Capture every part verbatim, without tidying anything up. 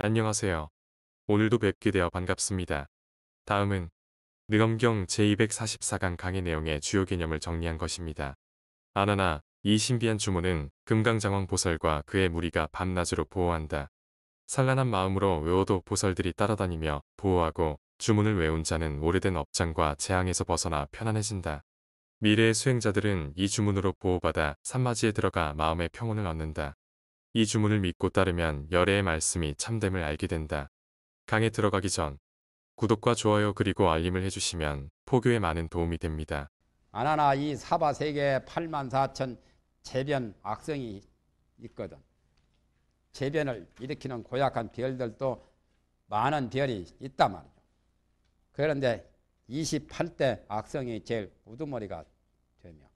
안녕하세요. 오늘도 뵙게 되어 반갑습니다. 다음은 능엄경 제이백사십사 강 강의 내용의 주요 개념을 정리한 것입니다. 아나나 이 신비한 주문은 금강장왕 보살과 그의 무리가 밤낮으로 보호한다. 산란한 마음으로 외워도 보살들이 따라다니며 보호하고 주문을 외운 자는 오래된 업장과 재앙에서 벗어나 편안해진다. 미래의 수행자들은 이 주문으로 보호받아 산마지에 들어가 마음의 평온을 얻는다. 이 주문을 믿고 따르면 열애의 말씀이 참됨을 알게 된다. 강에 들어가기 전 구독과 좋아요 그리고 알림을 해주시면 포교에 많은 도움이 됩니다. 아나나 이 사바세계 팔만 사천 재변 악성이 있거든. 재변을 일으키는 고약한 별들도 많은 별이 있단 말이죠. 그런데 이십팔 대 악성이 제일 우두머리가 되며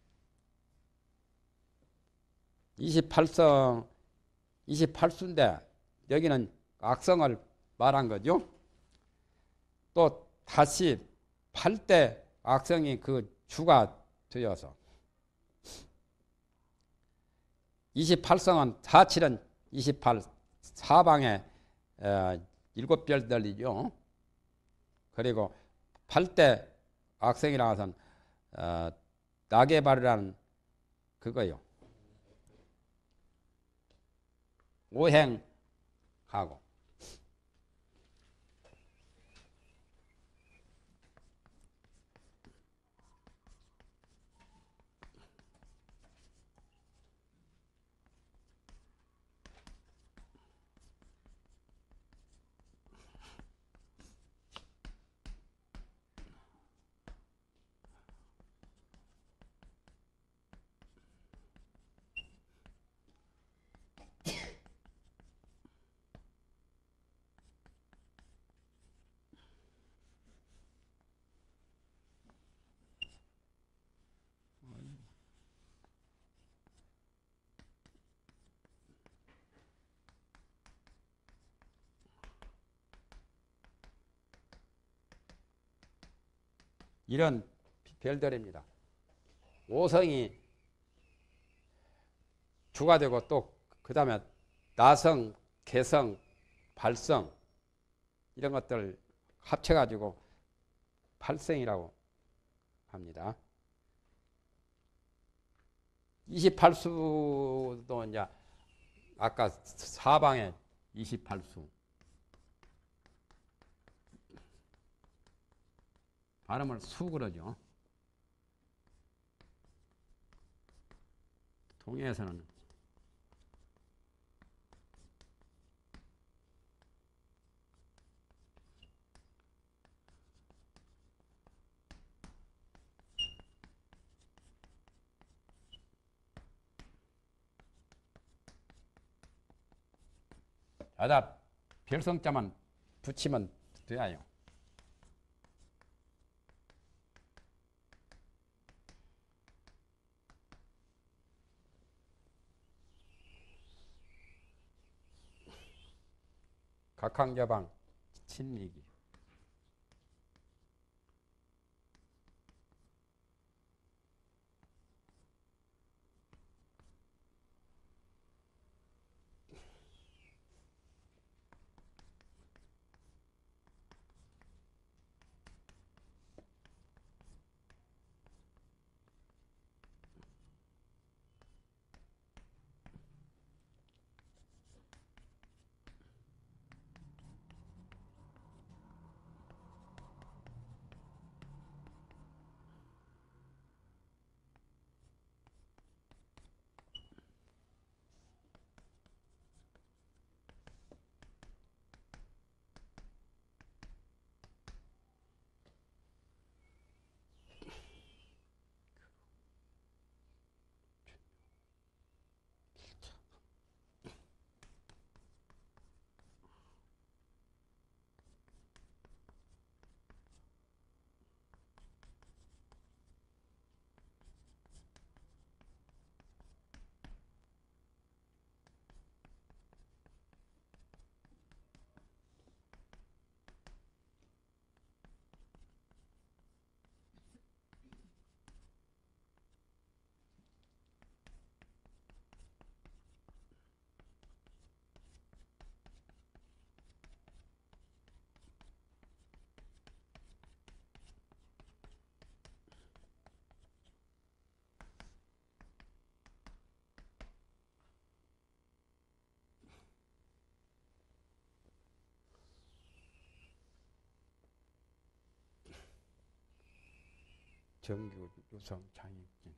이십팔 성, 이십팔 수인데 여기는 악성을 말한 거죠. 또 다시 팔 대 악성이 그 주가 되어서 이십팔 성은 사칠은 이십팔 사방에 일곱 별들이죠. 그리고 팔 대 악성이라고 해서는 어, 나게발이라는 그거요. 오행하고 이런 별들입니다. 오성이 주가 되고 또 그 다음에 나성, 개성, 발성 이런 것들 합쳐가지고 팔성이라고 합니다. 이십팔 수도 이제 아까 사방에 이십팔 수 발음을 수 그러죠. 동해에서는 여다 별성자만 붙이면 돼요. 각항여방 친리기 정규, 유성, 장익진.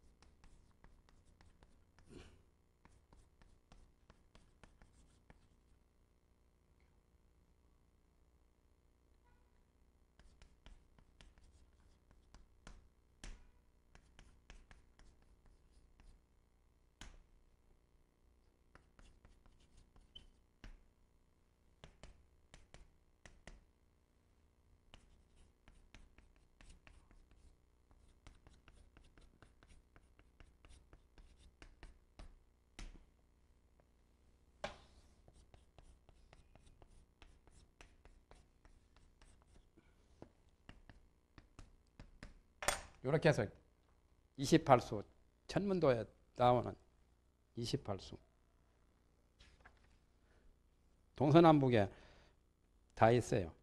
이렇게 해서 이십팔 수, 천문도에 나오는 이십팔 수. 동서남북에 다 있어요.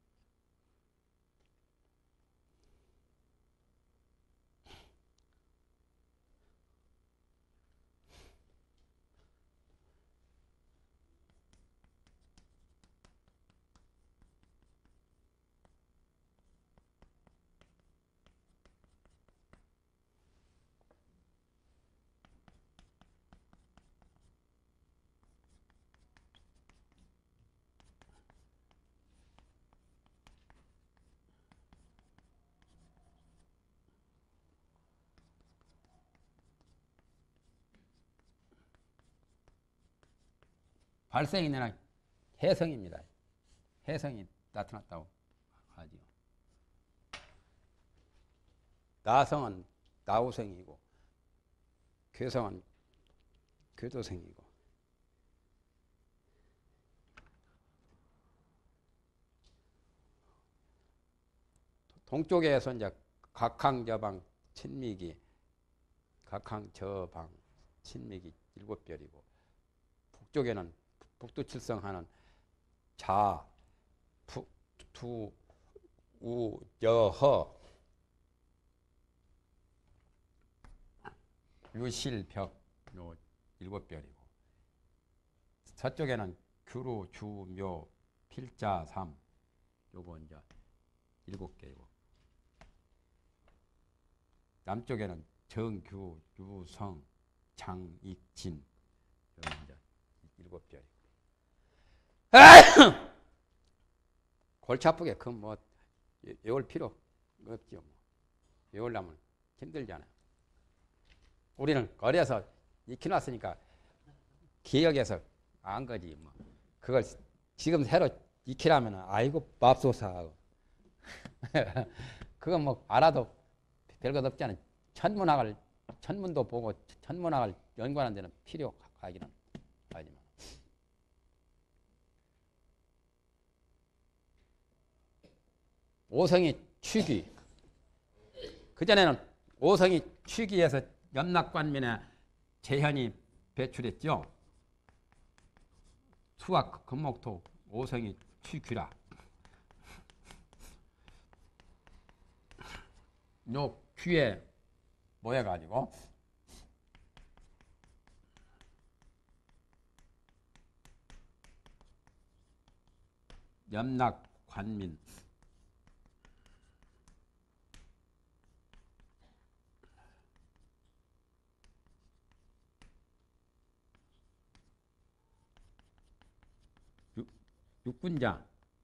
발생이 되는 해성입니다. 해성이 나타났다고 하지요. 나성은 나우성이고 괴성은 괴도성이고 동쪽에서 이제 각항저방 친미기 각항저방 친미기 일곱 별이고 북쪽에는 북두칠성하는 자, 푸, 투, 우, 여, 허, 유실, 벽, 요 일곱 별이고 서쪽에는 규루, 주, 묘, 필자, 삼 요거 이제 일곱 개이고 남쪽에는 정규, 유성, 장, 익, 진 요거 이제 일곱 별이고 골치 아프게 그뭐 외울 필요 없죠. 뭐. 외우려면 힘들잖아요. 우리는 어려서 익혀놨으니까 기억에서 안 거지. 뭐. 그걸 지금 새로 익히려면 아이고 맙소사 하고. 그건 뭐 알아도 별것 없잖아요. 천문학을 천문도 보고 천문학을 연구하는 데는 필요하기는 하지만. 오성이 취기. 그전에는 오성이 취기에서 염락관면에 재현이 배출했죠. 수학 금목토 오성이 취귀라. 요 귀에 모여가지고 염락관민 육군장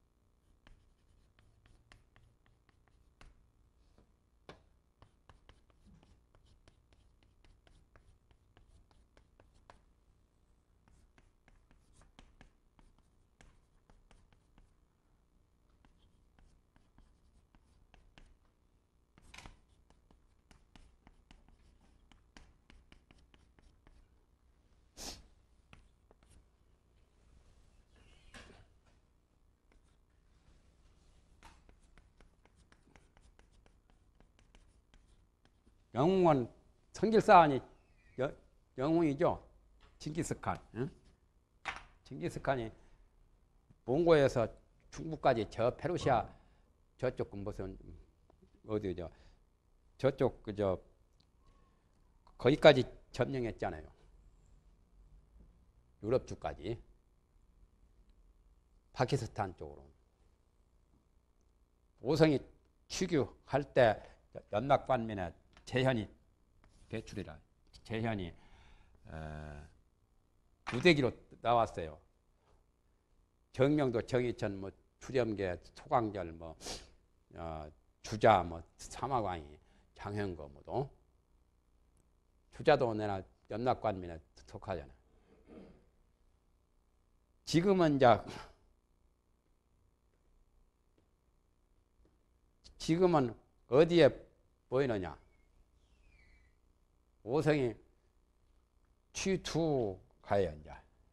영웅은 성길사안이 영웅이죠. 징기스칸. 응? 징기스칸이 몽고에서 중부까지 저 페르시아 저쪽 그 무슨 어디죠? 저쪽 그저 거기까지 점령했잖아요. 유럽주까지 파키스탄 쪽으로. 오성이 취규할 때 연락관민의 재현이 배출이라 재현이 어, 무대기로 나왔어요. 정명도 정의천 뭐 주렴계 소강절 뭐 어, 주자 뭐 사마광이 장현거 뭐도 주자도 내나 연락관민에 속하잖아. 지금은 이제 지금은 어디에 보이느냐? 오성이 취투 가야 이제.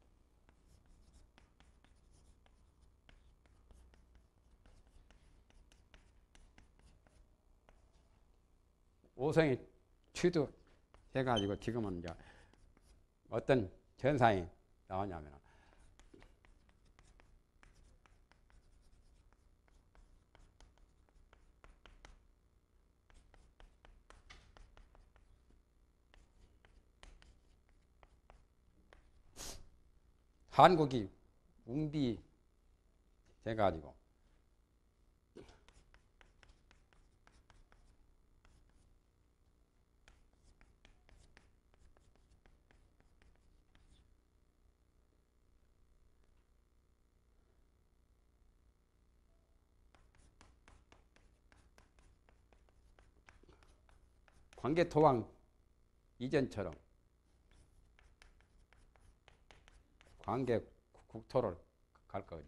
오성이 취두 해가지고 지금은 이제 어떤 전상이 나오냐면 한국이 웅비 돼가지고 광개토왕 이전처럼 광개 국토를 갈 거죠.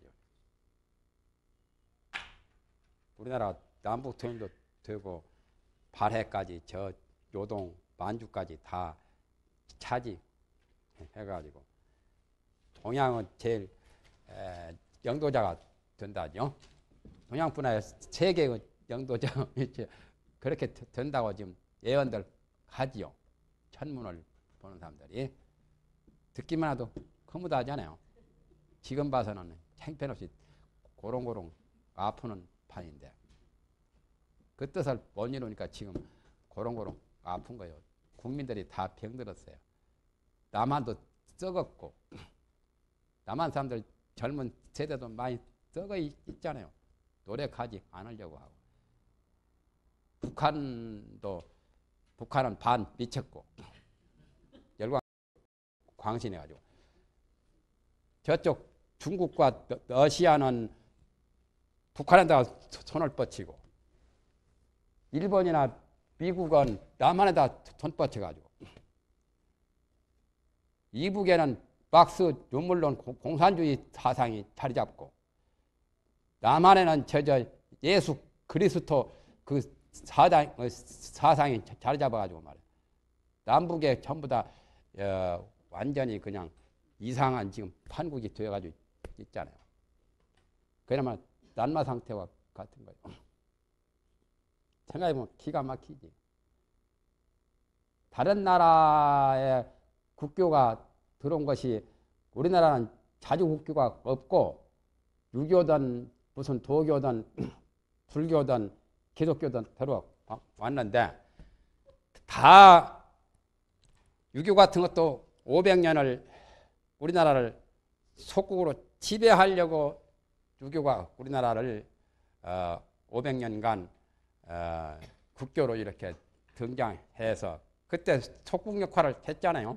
우리나라 남북 통일도 되고 발해까지 저 요동 만주까지 다 차지해가지고 동양은 제일 에, 영도자가 된다죠. 동양분야의 세계의 영도자 그렇게 된다고 지금 예언들 하지요. 천문을 보는 사람들이 듣기만 해도 허무하잖아요. 지금 봐서는 형편없이 고롱고롱 아프는 판인데 그 뜻을 못 이루니까 지금 고롱고롱 아픈 거예요. 국민들이 다 병들었어요. 남한도 썩었고 남한 사람들 젊은 세대도 많이 썩어 있잖아요. 노력하지 않으려고 하고 북한도 북한은 반 미쳤고 열광 광신해가지고 저쪽 중국과 러시아는 북한에다가 손을 뻗치고 일본이나 미국은 남한에다 손 뻗쳐가지고 이북에는 막스 유물론 공산주의 사상이 자리 잡고 남한에는 저저 예수 그리스도 그 사상, 사상이 자리 잡아가지고 말이에요. 남북에 전부 다 어, 완전히 그냥 이상한 지금 판국이 되어가지고 있잖아요. 그나마 난마 상태와 같은 거예요. 생각해보면 기가 막히지. 다른 나라의 국교가 들어온 것이 우리나라는 자주 국교가 없고 유교든 무슨 도교든 불교든 기독교든 들어왔는데 다 유교 같은 것도 오백 년을 우리나라를 속국으로 지배하려고 유교가 우리나라를 어, 오백 년간 어, 국교로 이렇게 등장해서 그때 속국 역할을 했잖아요.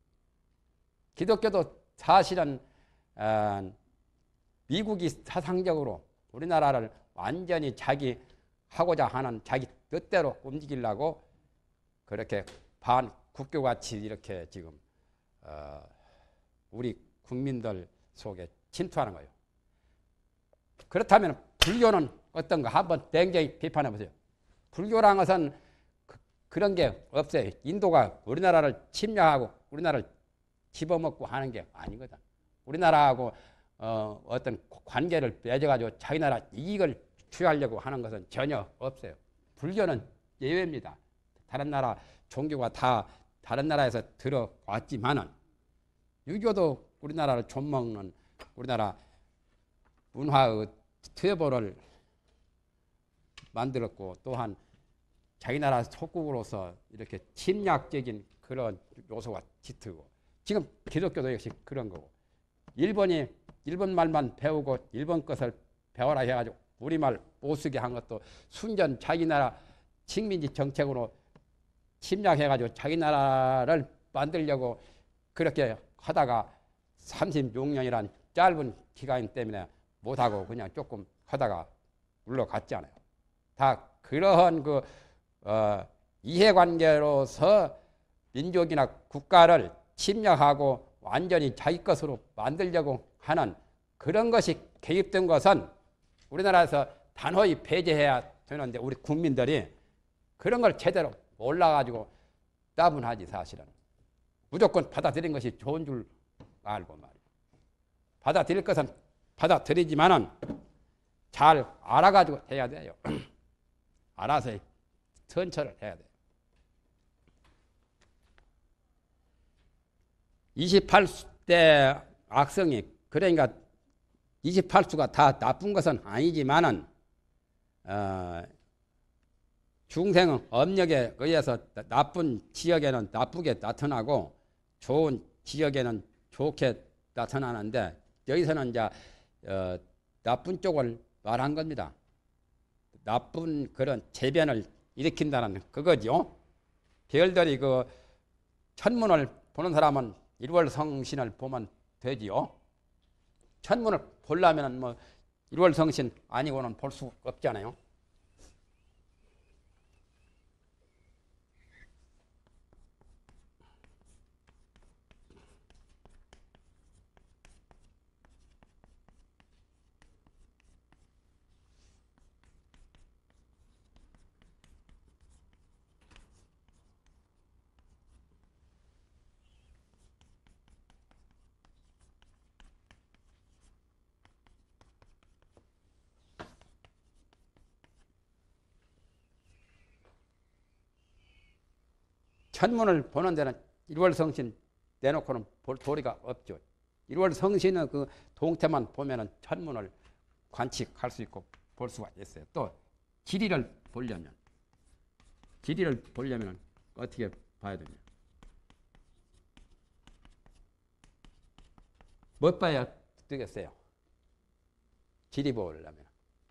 기독교도 사실은 어, 미국이 사상적으로 우리나라를 완전히 자기 하고자 하는 자기 뜻대로 움직이려고 그렇게 반국교같이 이렇게 지금 어, 우리 국민들 속에 침투하는 거예요. 그렇다면 불교는 어떤가 한번 냉정히 비판해 보세요. 불교라는 것은 그, 그런 게 없어요. 인도가 우리나라를 침략하고 우리나라를 집어먹고 하는 게 아니거든. 우리나라하고 어, 어떤 관계를 맺어가지고 자기 나라 이익을 취하려고 하는 것은 전혀 없어요. 불교는 예외입니다. 다른 나라 종교가 다 다른 나라에서 들어왔지만은 유교도 우리나라를 좀먹는 우리나라 문화의 퇴보를 만들었고 또한 자기 나라 속국으로서 이렇게 침략적인 그런 요소가 짙고 지금 기독교도 역시 그런 거고 일본이 일본 말만 배우고 일본 것을 배워라 해가지고 우리말 못 쓰게 한 것도 순전 자기 나라 식민지 정책으로 침략해가지고 자기 나라를 만들려고 그렇게 하다가 삼십육 년이란 짧은 기간 때문에 못하고 그냥 조금 하다가 물러갔잖아요. 다 그러한 그 어, 이해관계로서 민족이나 국가를 침략하고 완전히 자기 것으로 만들려고 하는 그런 것이 개입된 것은 우리나라에서 단호히 폐지해야 되는데 우리 국민들이 그런 걸 제대로 몰라가지고 따분하지 사실은. 무조건 받아들인 것이 좋은 줄 알고 말이에요. 받아들일 것은 받아들이지만은 잘 알아가지고 해야 돼요. 알아서 선처를 해야 돼요. 이십팔 대 악성이 그러니까 이십팔 수가 다 나쁜 것은 아니지만은 어, 중생은 업력에 의해서 나쁜 지역에는 나쁘게 나타나고 좋은 지역에는 좋게 나타나는데 여기서는 이제 어, 나쁜 쪽을 말한 겁니다. 나쁜 그런 재변을 일으킨다는 그거죠. 별들이 그 천문을 보는 사람은 일월성신을 보면 되지요. 천문을 보려면 뭐 일월성신 아니고는 볼 수 없잖아요. 천문을 보는 데는 일월성신 내놓고는 볼 도리가 없죠. 일월성신은 그 동태만 보면은 천문을 관측할 수 있고 볼 수가 있어요. 또 지리를 보려면 지리를 보려면 어떻게 봐야 되냐? 못 봐야 되겠어요. 지리 보려면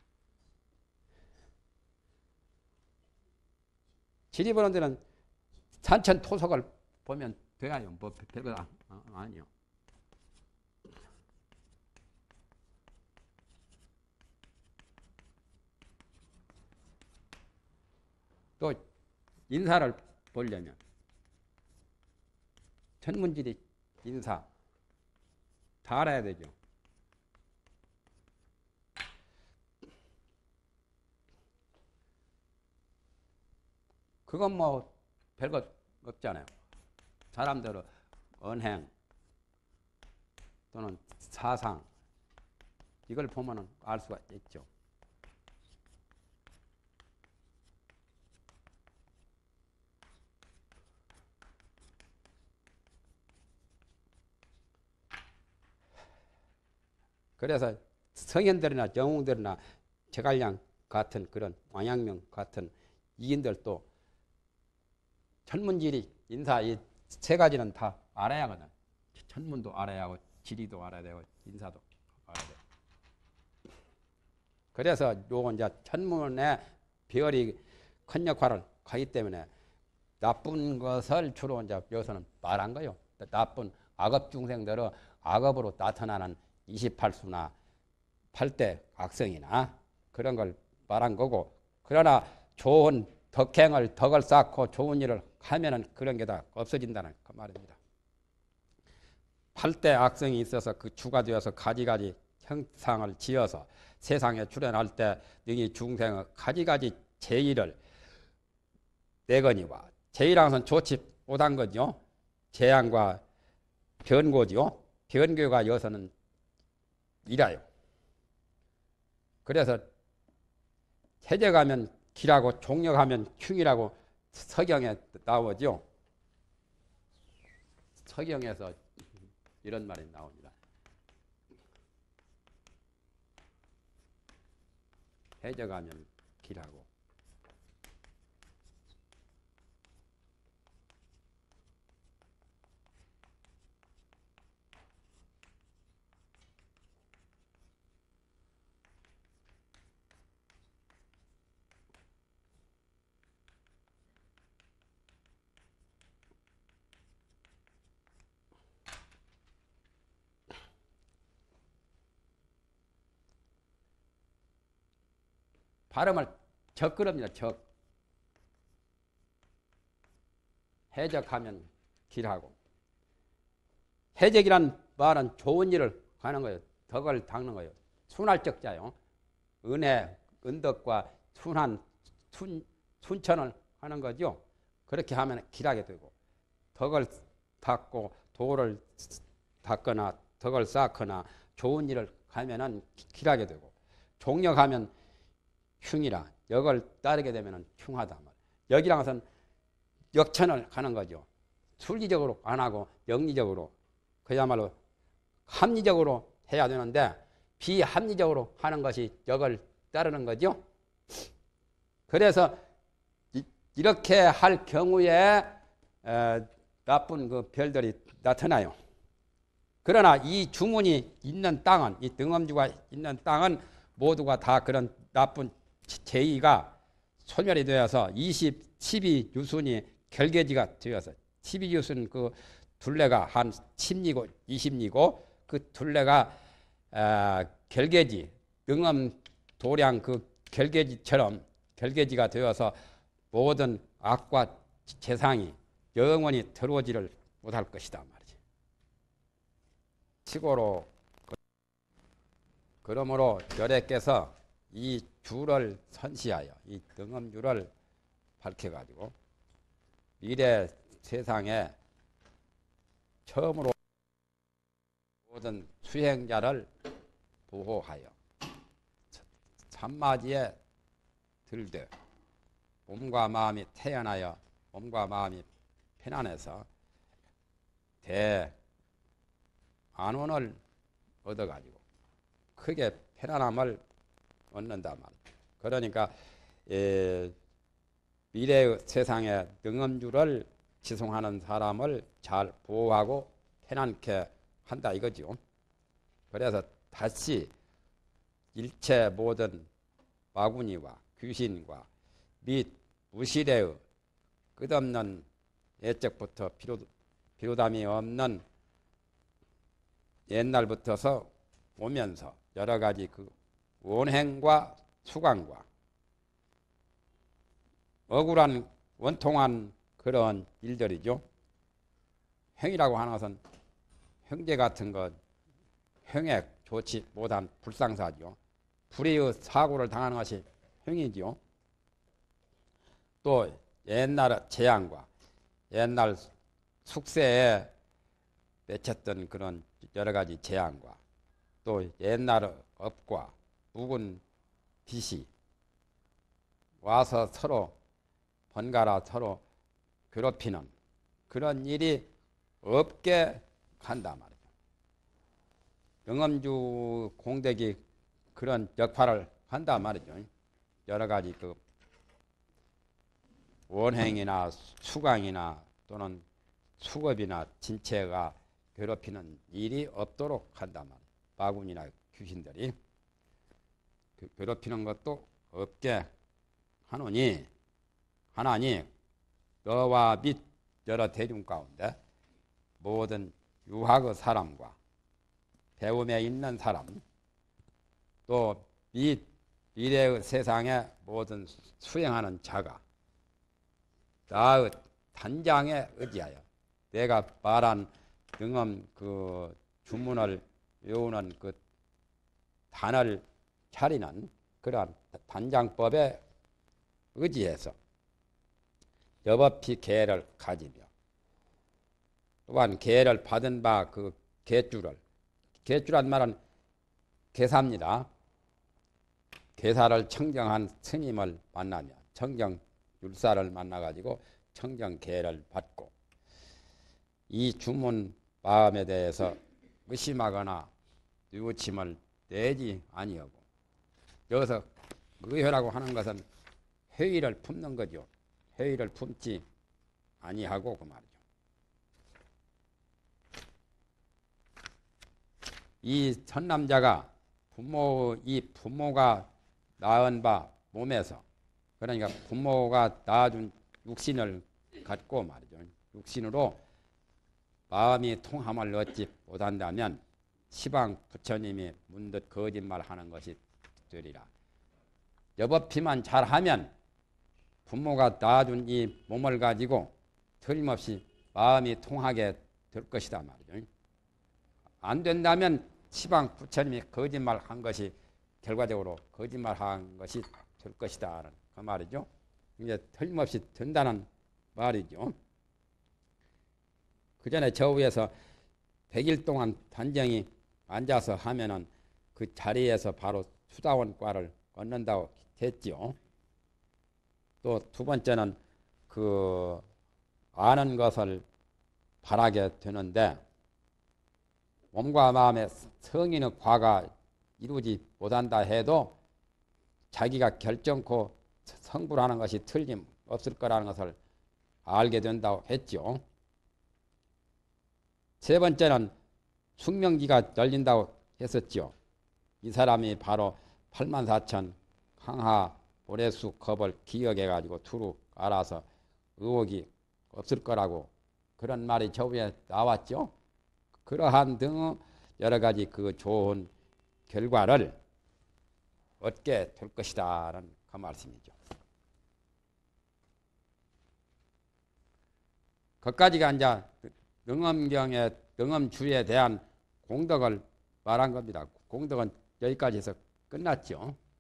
지리 보는 데는 산천 토속을 보면 돼요. 뭐 별거 아, 아니요. 또 인사를 보려면 천문지리 인사 다 알아야 되죠. 그건 뭐 별거 없잖아요. 사람들은 언행 또는 사상 이걸 보면 알 수가 있죠. 그래서 성현들이나 영웅들이나 제갈량 같은 그런 왕양명 같은 이인들도 천문지리 인사 이 세 가지는 다 알아야 하거든. 천문도 알아야 하고 지리도 알아야 되고 인사도 알아야 돼. 그래서 요건 이제 천문에 별이 큰 역할을 하기 때문에 나쁜 것을 주로 이제 여기서는 말한 거요. 나쁜 악업 중생들은 악업으로 나타나는 이십팔 수나 팔 대 악성이나 그런 걸 말한 거고, 그러나 좋은 덕행을 덕을 쌓고 좋은 일을 하면은 그런 게 다 없어진다는 그 말입니다. 팔 대 악성이 있어서 그 주가 되어서 가지가지 형상을 지어서 세상에 출현할 때 능히 중생의 가지가지 제의를 내거니와, 제의라는 것은 좋지 못한 거죠. 재앙과 변고지요. 변고가 여기서는 이라요. 그래서 해적하면 기라고 종력하면 흉이라고 서경에 나오죠. 서경에서 이런 말이 나옵니다. 해적하면 기라고. 발음을 적그럽니다. 적. 해적하면 길하고. 해적이란 말은 좋은 일을 하는 거예요. 덕을 닦는 거예요. 순할 적자요. 은혜, 은덕과 순한, 순, 순천을 하는 거죠. 그렇게 하면 길하게 되고, 덕을 닦고 도를 닦거나 덕을 쌓거나 좋은 일을 하면은 길하게 되고, 종력하면 흉이라 역을 따르게 되면은 흉하다 말. 역이란 것은 역천을 가는 거죠. 순리적으로 안 하고 영리적으로, 그야말로 합리적으로 해야 되는데 비합리적으로 하는 것이 역을 따르는 거죠. 그래서 이, 이렇게 할 경우에 에, 나쁜 그 별들이 나타나요. 그러나 이 주문이 있는 땅은, 이 등엄주가 있는 땅은 모두가 다 그런 나쁜 제의가 소멸이 되어서 이십, 십이 유순이 결계지가 되어서, 십이 유순 그 둘레가 한 십리고 이십리고 그 둘레가 아, 결계지, 등엄 도량 그 결계지처럼 결계지가 되어서 모든 악과 재상이 영원히 들어오지를 못할 것이다 말이지. 치고로 그러므로 열애께서 이 주를 선시하여 이 등엄주를 밝혀가지고 미래 세상에 처음으로 모든 수행자를 보호하여 참마지에 들되 몸과 마음이 태어나여 몸과 마음이 편안해서 대안원을 얻어가지고 크게 편안함을 얻는다 말이에요. 그러니까 에, 미래의 세상에 등엄주를 지송하는 사람을 잘 보호하고 편안케 한다 이거죠. 그래서 다시 일체 모든 마구니와 귀신과 및 무실의 끝없는 예적부터 비로, 비로담이 없는 옛날부터서 오면서 여러 가지 그 원행과 수강과 억울한 원통한 그런 일들이죠. 행이라고 하는 것은 형제 같은 것, 형에 좋지 못한 불상사죠. 불의의 사고를 당하는 것이 형이죠. 또 옛날 재앙과 옛날 숙세에 맺혔던 그런 여러 가지 재앙과 또 옛날 업과 묵은 빚이 와서 서로 번갈아 서로 괴롭히는 그런 일이 없게 한다 말이죠. 영엄주 공덕이 그런 역할을 한다 말이죠. 여러 가지 그 원행이나 수강이나 또는 수급이나 진체가 괴롭히는 일이 없도록 한다 말이죠. 마군이나 귀신들이 괴롭히는 것도 없게 하노니 하나니 너와 및 여러 대중 가운데 모든 유학의 사람과 배움에 있는 사람 또 및 미래의 세상의 모든 수행하는 자가 나의 단장에 의지하여 내가 말한 등엄 그 주문을 외우는 그 단을 차리는 그러한 단장법에 의지해서 여법히 계를 가지며 또한 계를 받은 바 그 계주를 계주란 말은 계사입니다. 계사를 청정한 스님을 만나며 청정 율사를 만나가지고 청정 계를 받고 이 주문 마음에 대해서 의심하거나 뉘우침을 내지 아니하고 여기서 의회라고 하는 것은 회의를 품는 거죠. 회의를 품지 아니하고 그 말이죠. 이 선남자가 부모 이 부모가 낳은 바 몸에서 그러니까 부모가 낳아준 육신을 갖고 말이죠. 육신으로 마음이 통함을 얻지 못한다면 시방 부처님이 문득 거짓말하는 것이 되리라. 여법피만 잘하면 부모가 낳아준 이 몸을 가지고 틀림없이 마음이 통하게 될 것이다 말이죠. 안 된다면 시방 부처님이 거짓말한 것이 결과적으로 거짓말한 것이 될 것이다 그 말이죠. 이제 틀림없이 된다는 말이죠. 그 전에 저 위에서 백 일 동안 단정히 앉아서 하면은 그 자리에서 바로 수다원과를 얻는다고 했죠. 또 두 번째는 그 아는 것을 바라게 되는데 몸과 마음의 성인의 과가 이루지 못한다 해도 자기가 결정코 성불하는 것이 틀림없을 거라는 것을 알게 된다고 했죠. 세 번째는 숙명기가 열린다고 했었죠. 이 사람이 바로 팔만 사천 항하 모래수 겁을 기억해가지고 두루 알아서 의혹이 없을 거라고 그런 말이 저 위에 나왔죠. 그러한 등 여러 가지 그 좋은 결과를 얻게 될 것이다라는 그 말씀이죠. 거기까지가 이제 능엄경의 능엄주에 대한 공덕을 말한 겁니다. 공덕은 여기까지 해서 끝났죠.